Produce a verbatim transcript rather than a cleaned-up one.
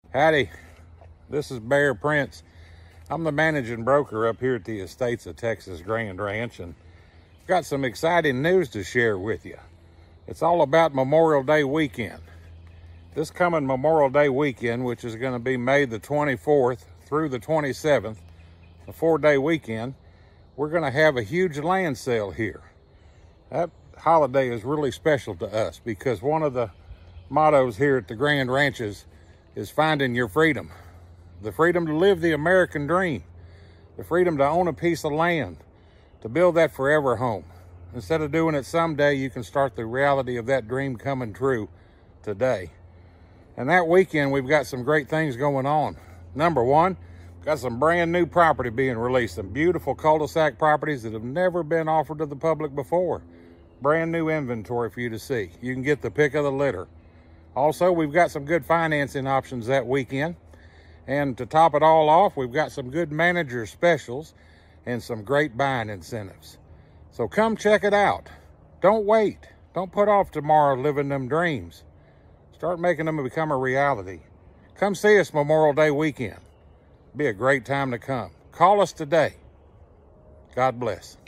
Howdy, this is Bear Prince. I'm the managing broker up here at the Estates of Texas Grand Ranch, and I've got some exciting news to share with you. It's all about Memorial Day weekend. This coming Memorial Day weekend, which is going to be May the twenty-fourth through the twenty-seventh, a four-day weekend, we're going to have a huge land sale here. That holiday is really special to us because one of the mottos here at the Grand Ranches is finding your freedom. The freedom to live the American dream. The freedom to own a piece of land. To build that forever home. Instead of doing it someday, you can start the reality of that dream coming true today. And that weekend, we've got some great things going on. Number one, got some brand new property being released. Some beautiful cul-de-sac properties that have never been offered to the public before. Brand new inventory for you to see. You can get the pick of the litter. Also, we've got some good financing options that weekend. And to top it all off, we've got some good manager specials and some great buying incentives. So come check it out. Don't wait. Don't put off tomorrow living them dreams. Start making them become a reality. Come see us Memorial Day weekend. Be a great time to come. Call us today. God bless.